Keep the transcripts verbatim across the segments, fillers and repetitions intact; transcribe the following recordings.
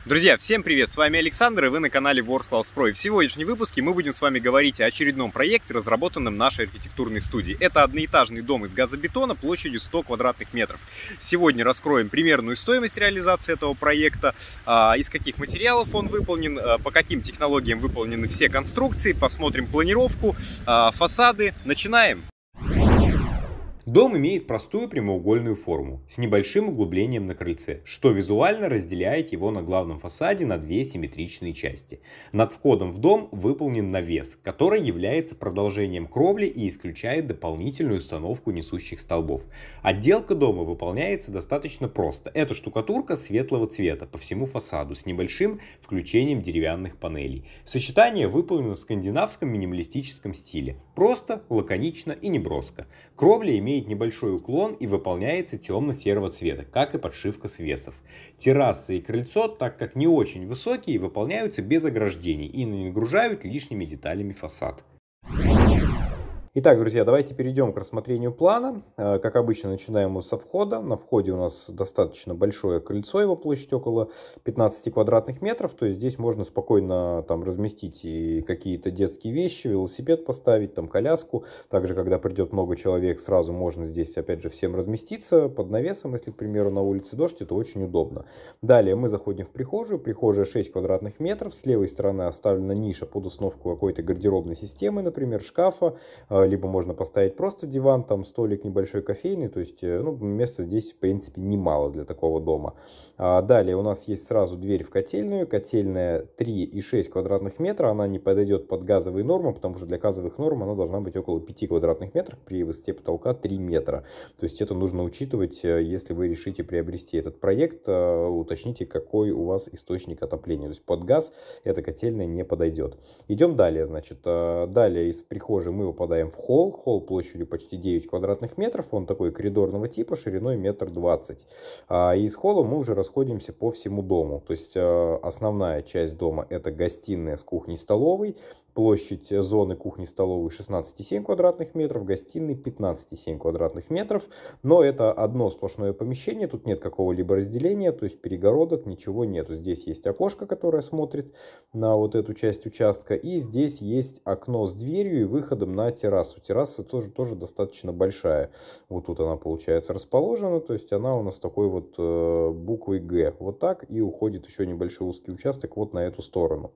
Друзья, всем привет! С вами Александр, и вы на канале World Pro. И в сегодняшнем выпуске мы будем с вами говорить о очередном проекте, разработанном нашей архитектурной студией. Это одноэтажный дом из газобетона площадью сто квадратных метров. Сегодня раскроем примерную стоимость реализации этого проекта, из каких материалов он выполнен, по каким технологиям выполнены все конструкции, посмотрим планировку, фасады. Начинаем! Дом имеет простую прямоугольную форму с небольшим углублением на крыльце, что визуально разделяет его на главном фасаде на две симметричные части. Над входом в дом выполнен навес, который является продолжением кровли и исключает дополнительную установку несущих столбов. Отделка дома выполняется достаточно просто. Это штукатурка светлого цвета по всему фасаду с небольшим включением деревянных панелей. Сочетание выполнено в скандинавском минималистическом стиле. Просто, лаконично и неброско. Кровля имеет небольшой уклон и выполняется темно-серого цвета, как и подшивка свесов. Терраса и крыльцо, так как не очень высокие, выполняются без ограждений и не нагружают лишними деталями фасад. Итак, друзья, давайте перейдем к рассмотрению плана. Как обычно, начинаем мы со входа. На входе у нас достаточно большое крыльцо, его площадь около пятнадцати квадратных метров. То есть здесь можно спокойно там разместить и какие-то детские вещи, велосипед поставить, там коляску. Также, когда придет много человек, сразу можно здесь, опять же, всем разместиться под навесом. Если, к примеру, на улице дождь, это очень удобно. Далее мы заходим в прихожую. Прихожая шесть квадратных метров. С левой стороны оставлена ниша под установку какой-то гардеробной системы, например, шкафа. Либо можно поставить просто диван, там столик небольшой кофейный, то есть ну, места здесь в принципе немало для такого дома. А далее у нас есть сразу дверь в котельную, котельная три и шесть квадратных метра, она не подойдет под газовые нормы, потому что для газовых норм она должна быть около пяти квадратных метров при высоте потолка три метра. То есть это нужно учитывать, если вы решите приобрести этот проект, уточните, какой у вас источник отопления. То есть под газ эта котельная не подойдет. Идем далее, значит, далее из прихожей мы выпадаем в холл. Холл площадью почти девять квадратных метров. Он такой коридорного типа, шириной метр двадцать. А из холла мы уже расходимся по всему дому. То есть основная часть дома это гостиная с кухней-столовой. Площадь зоны кухни-столовой шестнадцать и семь квадратных метров, гостиной пятнадцать и семь квадратных метров. Но это одно сплошное помещение, тут нет какого-либо разделения, то есть перегородок, ничего нету. Здесь есть окошко, которое смотрит на вот эту часть участка. И здесь есть окно с дверью и выходом на террасу. Терраса тоже, тоже достаточно большая. Вот тут она получается расположена, то есть она у нас такой вот э, буквой Г. Вот так и уходит еще небольшой узкий участок вот на эту сторону.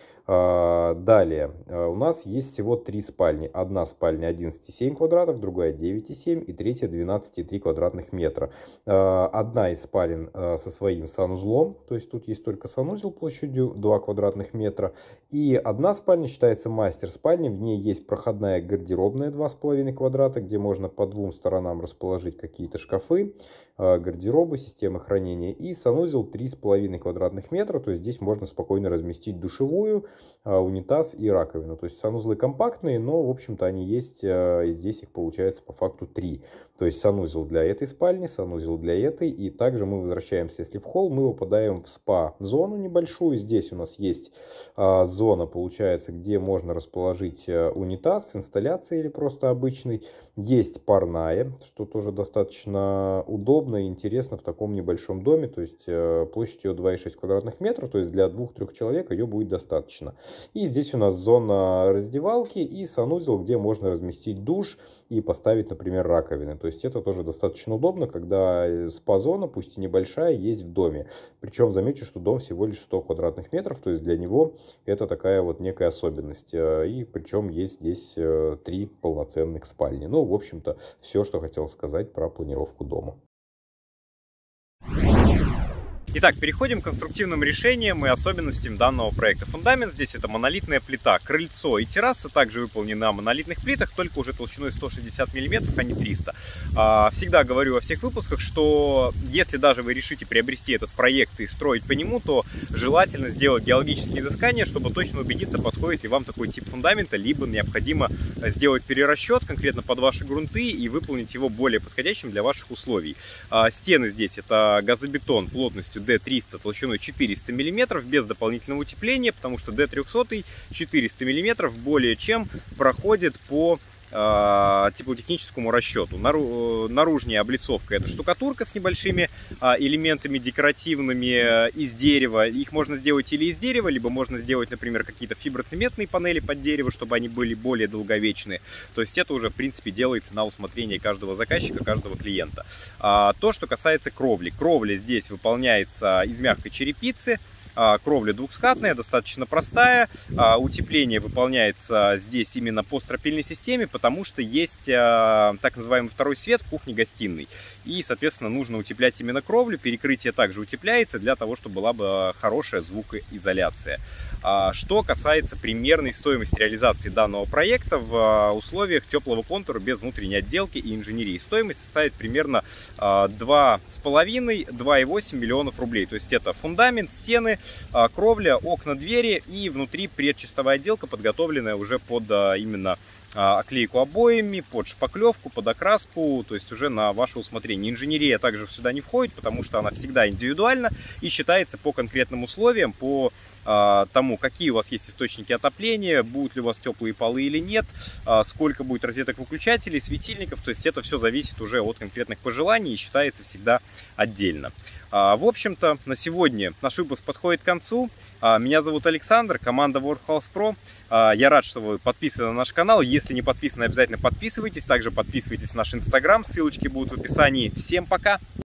Далее, у нас есть всего три спальни. Одна спальня одиннадцать и семь квадратов, другая девять и семь и третья двенадцать и три квадратных метра. Одна из спален со своим санузлом, то есть тут есть только санузел площадью два квадратных метра. И одна спальня считается мастер спальней, в ней есть проходная гардеробная два с половиной квадрата, где можно по двум сторонам расположить какие-то шкафы, гардеробы, системы хранения. И санузел три с половиной квадратных метра, то есть здесь можно спокойно разместить душевую, унитаз и раковину. То есть санузлы компактные, но в общем-то они есть, и здесь их получается по факту три. То есть санузел для этой спальни, санузел для этой, и также мы возвращаемся, если в холл, мы попадаем в спа-зону небольшую. Здесь у нас есть а, зона, получается, где можно расположить унитаз с инсталляцией или просто обычный. Есть парная, что тоже достаточно удобно и интересно в таком небольшом доме. То есть площадь ее два и шесть квадратных метров, то есть для двух-трех человек ее будет достаточно. И здесь у нас зона раздевалки и санузел, где можно разместить душ и поставить, например, раковины. То есть это тоже достаточно удобно, когда спа-зона, пусть и небольшая, есть в доме. Причем замечу, что дом всего лишь сто квадратных метров, то есть для него это такая вот некая особенность. И причем есть здесь три полноценных спальни. Ну, в общем-то, все, что хотел сказать про планировку дома. Итак, переходим к конструктивным решениям и особенностям данного проекта. Фундамент здесь это монолитная плита, крыльцо и терраса также выполнены на монолитных плитах, только уже толщиной сто шестьдесят миллиметров, а не триста. Всегда говорю во всех выпусках, что если даже вы решите приобрести этот проект и строить по нему, то желательно сделать геологические изыскания, чтобы точно убедиться, подходит ли вам такой тип фундамента, либо необходимо сделать перерасчет конкретно под ваши грунты и выполнить его более подходящим для ваших условий. Стены здесь это газобетон плотностью дэ триста толщиной четыреста миллиметров без дополнительного утепления, потому что дэ триста четыреста миллиметров более чем проходит по теплотехническому расчету. Наружная облицовка — это штукатурка с небольшими элементами декоративными из дерева. Их можно сделать или из дерева, либо можно сделать, например, какие-то фиброцементные панели под дерево, чтобы они были более долговечные. То есть это уже, в принципе, делается на усмотрение каждого заказчика, каждого клиента. То, что касается кровли. Кровля здесь выполняется из мягкой черепицы. Кровля двухскатная, достаточно простая. Утепление выполняется здесь именно по стропильной системе, потому что есть так называемый второй свет в кухне-гостиной. И, соответственно, нужно утеплять именно кровлю. Перекрытие также утепляется для того, чтобы была бы хорошая звукоизоляция. Что касается примерной стоимости реализации данного проекта в условиях теплого контура без внутренней отделки и инженерии. Стоимость составит примерно два с половиной — два и восемь миллионов рублей. То есть это фундамент, стены, кровля, окна, двери и внутри предчистовая отделка, подготовленная уже под именно оклейку обоями, под шпаклевку, под окраску, то есть уже на ваше усмотрение. Инженерия также сюда не входит, потому что она всегда индивидуальна и считается по конкретным условиям, по тому, какие у вас есть источники отопления, будут ли у вас теплые полы или нет, сколько будет розеток выключателей, светильников. То есть это все зависит уже от конкретных пожеланий и считается всегда отдельно. В общем-то, на сегодня наш выпуск подходит к концу. Меня зовут Александр, команда Workhouse Pro. Я рад, что вы подписаны на наш канал. Если не подписаны, обязательно подписывайтесь. Также подписывайтесь на наш инстаграм, ссылочки будут в описании. Всем пока!